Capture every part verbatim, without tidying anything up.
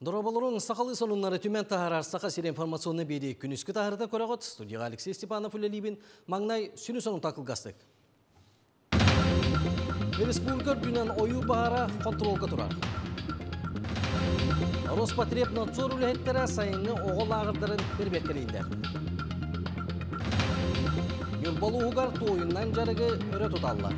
Дорабалырын сақалы сонунлары түмен тағарар сақа сер информационны бері күніскі тағарда көріғыт. Студияға Алексей Степанов үлелейбін маңнай сүні сонын тақылғастық. Республикар дүнен ойу бағара контролға тұрар. Роспотребнадзор үлеттері сайынғы оғыл ағырдарын бербеккелейді. Юрбалу ұғар тойыннан жарығы өрі тұталылар.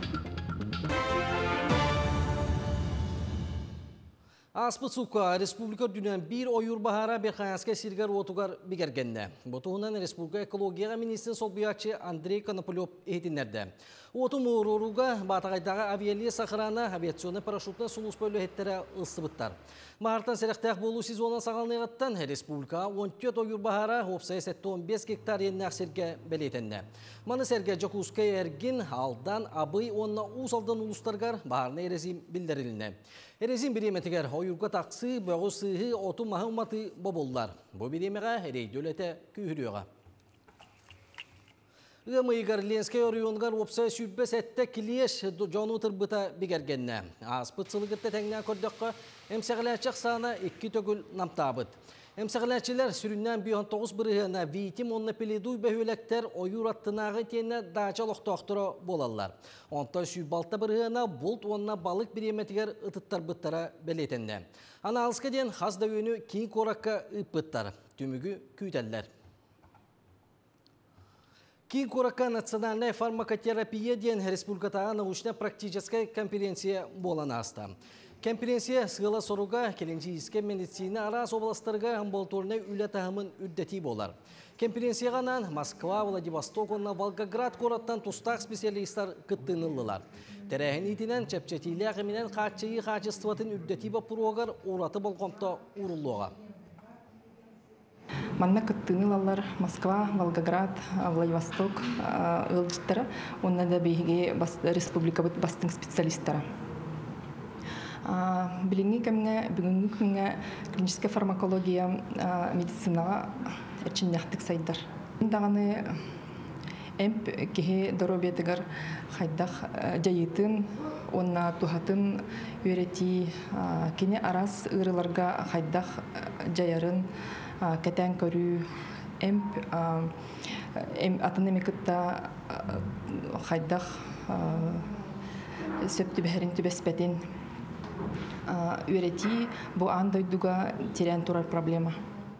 Аспыт сука республика дүнен bir ойур бахара бехаяске сиргар отугар бигергенде. Ботуғынан республика экологияға министр солбиячы Андрей Конополев ehtinlerde. Оту мұруруға батағайдағы авиалия сақырана авиационный парашютны сулус бөлі хеттері ыстыбыттар. Мағартан сәріқтәқ болу сезонын сағалнығыттан республика он төрт ойур бахара опсай он бес гектар еннәқ серге белетенде. Маны серге Жакускай әргін алдан абый онна усалдан улустарғар бағарны ерезим білдіріліне. Ерезим биреметігер ойурға тақсы, бұғы сығы, оту мағыматы боболдар. Бұл биремеға рейдөлеті күйіріуға. Ғымыйғар Ленскай орионғар опсай сүббес әтті кілеш жону тұрбыта бігергенне. Аспыт сылығытты тәңнен көрдіққа әмсәғіләчіқ саны екі төгіл намтабыт. Әмсәғіләчілер сүріннен бүйон тоғыз біріғына витим онны пеледуй бәхөләктер ойур аттынағы тені дача лоқтоқтыры болалар. Онта сүйбалта біріғына бұлт онна балық биреметігер ұтыттар бұттара бәлетенде. Ана алысқа ден хазда өні кейін қораққа ұппыттар. Түмігі күйтәлілер. Кейін қораққа национальная фармакотерапия ден республикатаға научно-практическая конференция болан асты. Конференция сығыла соруға келенжейіске медицина арас областарға амбулаторны үлі тағымын үддеті болар. Конференцияғанан Москва, Владивосток, онна Волгоград қораттан тұстақ специалистар күттінілілар. Тәрәхін етінен чәпчетейлі әғіменен қақчайы қачестватын үддеті бапыруағар ораты болғымта урулуға. Манна кыттынылалар Москва, Волгоград, Владивосток ылжыттары, онна да бейге республика бастың специалисттары. Біліңгі кәміңе, бүгінгі күнге клиническая фармакология медицинаға әрчіннәқтік сайдар. Дағаны әмп кеге доробетігір қайдақ жайытын, онна тухатын өреті, кене арас ұрыларға қайдақ жайарын, кәтән көрі, әмп атын әмекітті қайдақ сөпті бәрін түбәспәтен өреті бұл андайдуға терен тұрар проблема.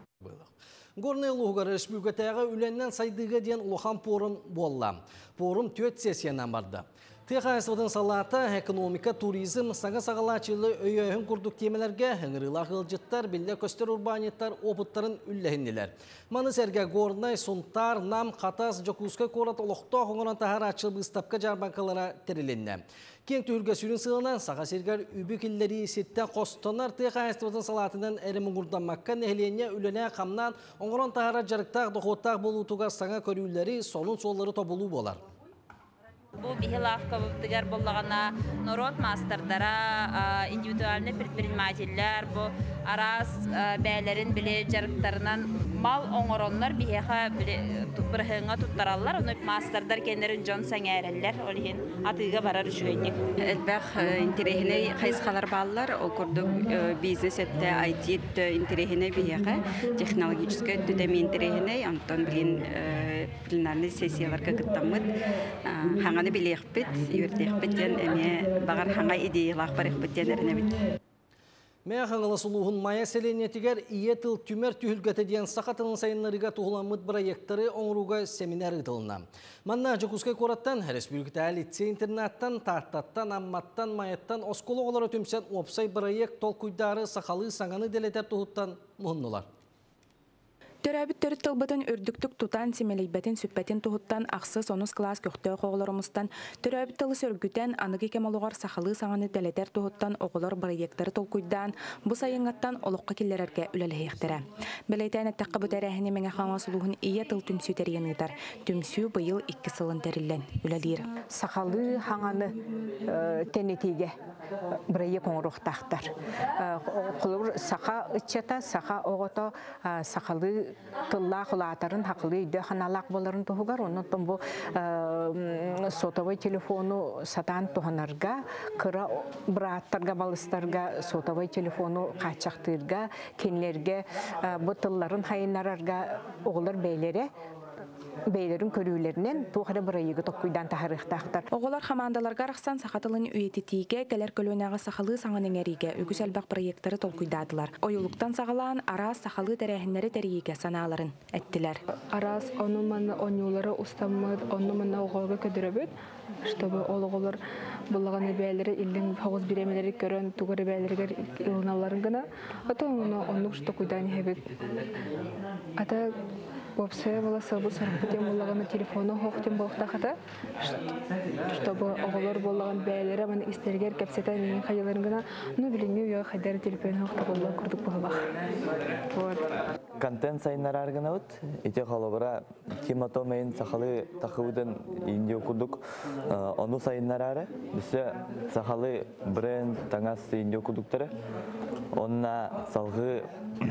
Горный Луғар республикатағы үленнен сайдыға ден ұлған порым болла. Порым төт сессиянан барды. Текайсылдың салаты, экономика, туризм, саңа сағалачылы өйөйін күрдік темелерге ғыңырыла ғылжыттар, білі көстер урбаниттар, опыттарын үлләхінділер. Маны сәрге горнай, сұнтар, нам, қатас, жокускай корат олықта ғыңыран тағар ачылы ұстапқа жарбанкалара тереленді. Кен түйірге сүрін сығынан саға сергер үбікілері сеттен қостонар текайсылдың салатынан әрімін ғұрданмаққа нәхілене үліне қамнан оңыран тағара жарықтақ, доқоттақ болутуға саңа көрілері, сонын солары тобылу болар. Бұл бихилавка бұптығар болағына народ мастардара, индивидуальный предпринимателлер, бұл арас бәлерін біле жарықтарынан мал оңыронлар бихеға бірғыңа тұттаралар, оны мастардар кендерін жон сәңәрелер, олеген атыға барар үшігейдік. Әлбәқ интерехіне қайсқалар балылар, ол күрдік бизнес әтті, ай ти интерехіне бихеға, технологическі түдемі интерехіне, антон білін пленарный сессияларға күттамыд, хаңаны білеқпет, үйіртеқпеттен әме бағар хаңа идеялақ барықпеттен әріне бет. Мәе қаңылы сұлуғын майя селенетігер ие тыл түмер түйілгеті ден сақатының сайынларыға тұғыламыд проекттары оңыруға семинар ұтылына. Манна Жокускай кораттан, республиката лицей интернаттан, тартаттан, амматтан, майяттан, оскологылары түмсен опсай проект толкуйдары сақалы саңаны делетер тұғыттан мұхыннылар. Төрәбіт төріт тылбытын үрдіктік тұтан семелейбәтін сүппәтін тұғыттан ақсы соныс класс көқтеу қоғыларымыздан төрәбіт тылы сөргітен анығы кемалуғар сақалы саңаны дәлетер тұғыттан оғылар проекттары толкуйдан бұс айыңаттан олыққа келлерерге үләліхектері. Бәлейтәйін әттәққы бұтар әхіне мәңі қаңа сұлуғын ие тыл түмсі тәргенігдар. Түмсі бұйыл екі сылын тәрілен үләлейір. Сақалы хаңаны тәнетеге бірайы қоңырықтақтар. Құлыр сақа үтчета, сақа оғыта сақалы тылла хулатарын хакылы үйдө ханалак боларын тугар, оннан бу сотовый телефону сатан туханарга, кыра браттарга балыстарга сотовый телефону качактырга, кенлерге бу тылларын хайынарарга оголор бейлере бейлерин көрүүлеринен туухара бырайыгы токкуйдан тахарыхтаахтар. Оголар хамандаларга рахсан сахатылын үйетитиге, келер көлөнага сахалы саңаныңериге үгүс әлбақ проекттары толкуйдадылар. Ойулуктан сағалаан арас сахалы тәрәхінлері тәрейге саналарын әттілер. Арас оны маны онюлары устамыд, оны маны оголга көдірөбөт, чтобы олголар буллаганы бәйләре илдин хавыз биремелери көрөн тугары бәйләргә илналарын гына, ата оны онны что куйдан хебет. Ата Вопсе была собой сарпутем буллаганы телефону хоктем болтахата, чтобы оголор буллаган бәйләре мен истергер кепсета менин хаяларын гына, ну билинми я хәдәр телефон хокта булла курдук булбак. Вот. Контент сайнарар гына ут, ите халыгыра тематомейн сахалы тахыудан инде курдук, ону сайнарары, бисе сахалы бренд таңас инде курдуктары, онна салгы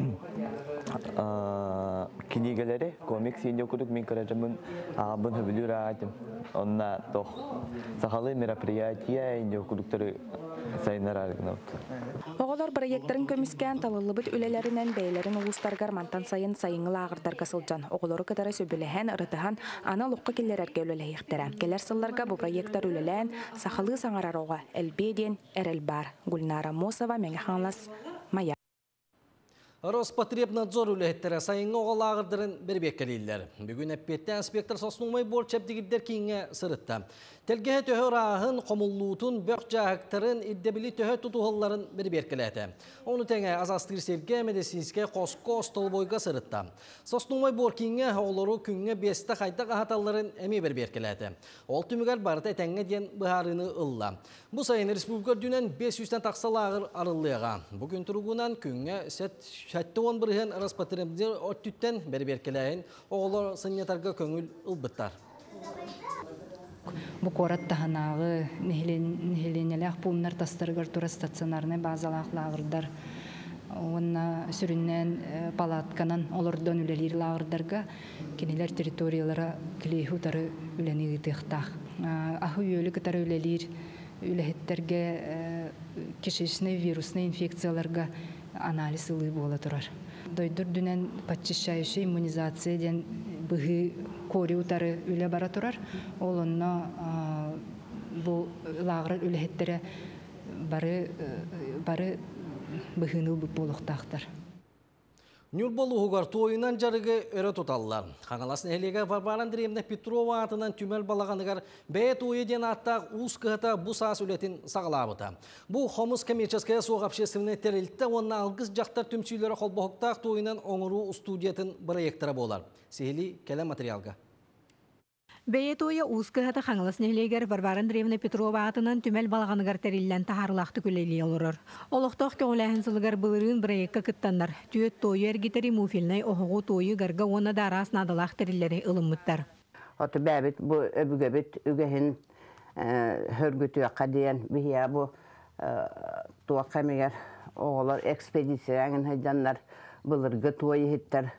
кинигелери комикс инде курдук мен каражамын абын хөбүлүр атым. Онна тох сахалы мероприятия инде курдуктары сайнарар гына ут. Оголор проекттарын көмүскән талылыбыт үлелеринен бәйләрен улустаргар мантан сайын сайыңлы агырдарга сылжан. Оголору кытары сөбүлэһэн ырытыһан ана лукка киллерерге үлелэйихтере. Келер сылларга бу проекттар үлелән сахалы саңарарога элбеден эрел бар. Гульнара Мосова меңханлас Мая. Роспотребнадзор үлеттері сайынғы оғалағырдырын бір беккелейлер. Бүгін әппетті инспектор соснумай борчаптығырдер кейінге сырытты. Телгеhe töhör ahın komulluğutun bök jahıktарын iddebili töhö tutuğulların bir berkeleti. Onu tenge azastır sevge medisinske kosko stolboyga sırıtta. Sosnumay borkinge oğları künge beste kayda qahatalların emi bir berkeleti. Ol tümüger barıta etenge diyen bıharını ılla. Bu sayın Respublika dünen beş yüzden taksalağır arıllığa. Bugün turugunan künge set on birhen Rospotrебнадзор ottütten bir berkeleyin oğlar sınyatarga köngül ılbıttar. Bu korat tahanағы нехеленелек пулнар тастыргар тура стационарный базалақлағырдар. Онна сүріннен палатканан олордон үлелер лағырдарға кенелер территориялара клейхутары үлені ғытықтақ. Ахы үйелі кітары үлелер үлехеттерге кишечный вирусный инфекцияларға анализ ылы бола тұрар. Дойдыр дүнен подчищающий иммунизация ден бұғы кори утары үле бара тұрар. Ол онна бұл лағырар үлехеттері бары бұғыныл бұп болуқтақтар. Нюрболу хугар тойынан жарығы өрі тұталылар. Қаңаласын әлеге Варвара Андреевна Петрова атынан түмел балағанығар бәйет ойы ден аттақ ұз кығыта бұ саас үлетін сағылабыта. Бұл Хомыс коммерческая соғ общественный терілтті, онына алғыз жақтар түмсүйлері қолбоқтақ тойынан оңыру студиятын проекттары болар. Сейли келі материалға. Бәйет ойы ұз кығыта қаңаласын әлегер Варвара Андреевна Петрова атынан түмел балағанығар тәрілілен тахарлақты көлелі олырыр. Олықтақ көңіләхін сылығар бұлырын бірайыққа күттандар. Түйет тойы әргетері муфилнай оғығы тойы ғарға оны да арас надалақ тәрілері ылыммыттар. Оты бәбіт бұ өбігөбіт үгіхін хөргүті қадиян бігия бұ туаққа мегер оғылар экспедицияңын хайданлар бұлырғы тойы хиттар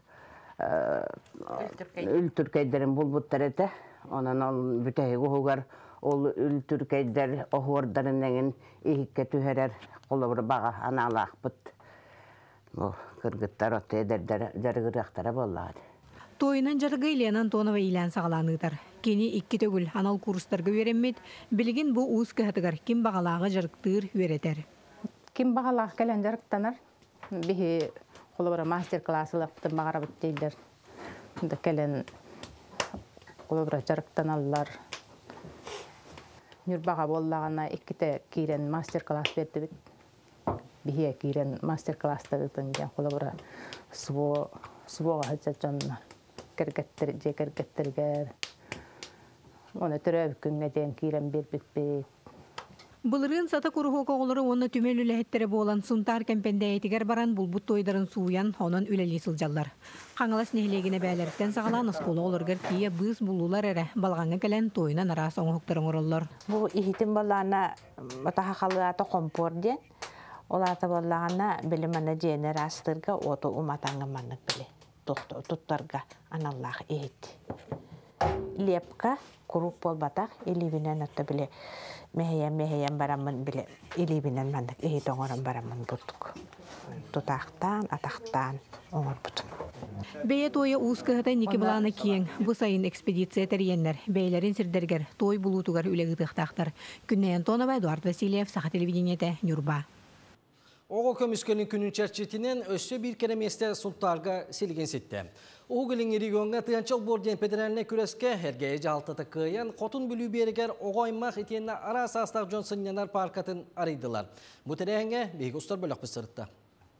үл түркейдерін бұлбұттар әті. Ondan ol bütəyi qoğugar, ol ül türkeyder oğurdarından ihikке tüherer, qolabır bağa analaq bıt. Bu kırgıtlar otu ederder, jargıraqtara bolladı. Toyunun jargı ilen Antonova ilen sağlanıdır. Keni ikki tögül anal kurslarga verenmet, bilgin bu uuz kıhatıgar kim bağalağı jargıtır vereter. Kim bağalağı gelen jargıtanar, bihi qolabır master klası laptın bağara bitteyder. Gelen Kolobra jarıktan allar. Nürbağa bollağına ikkite kiren master class verdi bit. Bihiye kiren master class da bitingen kolobra suvo suvo haccanlar. Kergettir je kergettirger. Onu töröbkünge den kiren bir bit bit. Бұлырын сата күріғі қоғылары оны түмел үләхеттері болан сұнтар кәмпенде әйтігер баран бұлбұт тойдарын суян онын үләлі сылжалар. Қаңылас нехілегіне бәлеріктен сағалан ұсколы олырғыр тие бұз бұлулар әрі балғаңы кәлен тойынан арас оңықтырын ұрылар. Бұл ихитін балағына отаға қалыаты қомпор ден, олаты балағына біліміні жені растырға оты ұматаңы манық білі. туттарга аналлах эйт. Лепка куруп болбатак илибинен отта биле мехея мехея барамын биле илибинен мандык эйт оңорон барамын буттук. Тутактан атактан оңор бутум. Бейе тойы уускыһыта ники буланы киең. Бу сайын экспедиция тәрйеннер. Бейлерин сирдергер той булутугар үлегитыктактар. Күннән Тонова, Эдуард Васильев, Саха телевидениете, Нюрба. Оғы көміскінің күнін чәрчетінен өссі бір кереместе сұлттарға селген сетті. Оғылың регионға тыянчал борден педерәліне күреске әргейі жалтаты күйен қотын бүлі берігер оғаймақ етеніне ара састақ Джонсонянар паркатын арайдылар. Бұ тәрәңге бейгі ұстар бөлік бұстырытты.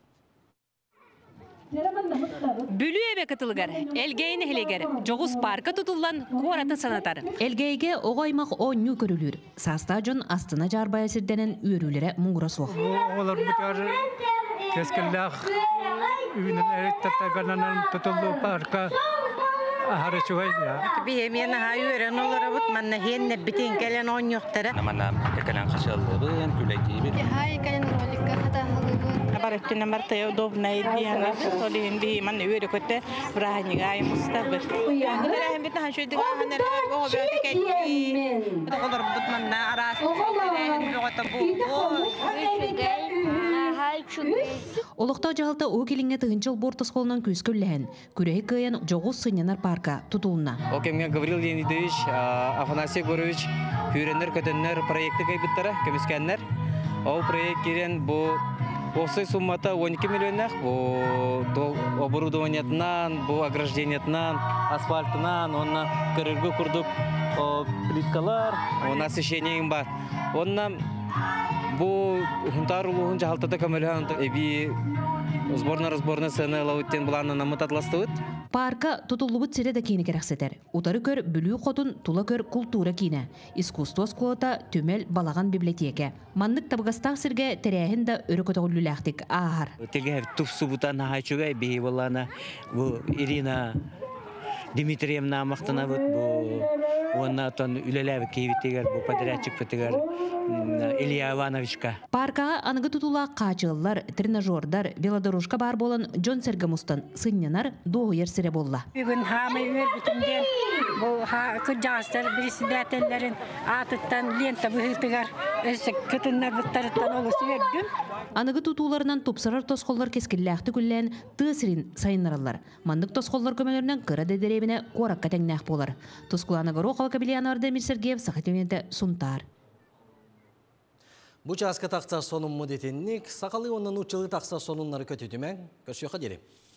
Бүлі әбе кытылығар, әлгейін әлегер, жоғыз парка тұтылан қуараты санатар. Әлгейге оғаймақ оңю көрілір. Саста жон астына жарбая сірденен үйірілері мұңғыра соқ. Олар бұтар кескілдақ үйінің әреттаттағанынан тұтылды парка ахары чуғайда. Беймен аға үйерен олары бұт, манна хенне бітен кәлен оң yoқтары. Намана кәкәлен қашылды бұн, күләйді бір. Хай кәлен роликка қатағылы бұн. Бар өттіне марта удобна идеяна, солиын бейман үйері көтті бұрағаныға айымызда бір. Бұдырағын бітін хан шөйдіға ханары оғы бөті кәлі. Бұдығылар бұд манна арасы Олықта жағалта о келіңе тұғынчыл бортыс қолынан көз көллән. Күрей күйен жоғыз сынянар парка тұтуылына. О кемге Гаврил Леонидович, Афанасий Горович, Хюренер, Көтенер проекты кайбыттары, көміскәннер. Ол проект керен бұл осы суммата он екі миллионнақ, бұл оборудованиятынан, бұл ограждениятынан, асфальтынан, онна көріргі күрдік плиткалар, онна освещением бар. Онна бұл хунтар улуғын жағалтата көмілі әбі сборна-разборна сәні лауыттен бұланы намыт атластығыт. Парка тұтылуыт сере де кейіні керақсетер. Утары көр бүлі қотын тұла көр культура кейіні. Искусство сколата төмел балаған библиотеке. Маннык табығастақ сірге тәрәхін да өрі көтіғілі ләқтік ағар. Теге тұфсу бұтан ағайчуға бейі болана бұл Ирина Дмитриевна мақтана бұд, бұл онна тон үлеләбі кейбеттегер, бұл подрядчик бітігер Илья Ивановичка. Паркаға анығы тұтула қачылылар, тренажердар, велодорожка бар болын Джон Сергамустан сыннянар доғыр сіре болла. Бүгін хамы өр бүтімден бұл күджағыстар бірісідәтелерін атыттан лента бұғытығар өсі күтінлер бұттарыттан олысы өрдім. Анығы тұтуларынан топсырар тосқоллар кескілләқті күллән тұсырин сайынаралар. Мандық тосқоллар көмелерінен қыра дедеребіне қораққа тәңнәқ болар. Тосқыланы ғыру қалқабилиянарды Эмир Сергеев Сахатеменді Сунтар. Бұ жасқа тақса сонын мұдетіннік, сақалы онын ұчылы тақса сонынлары көтетімен, көшіқы дерем.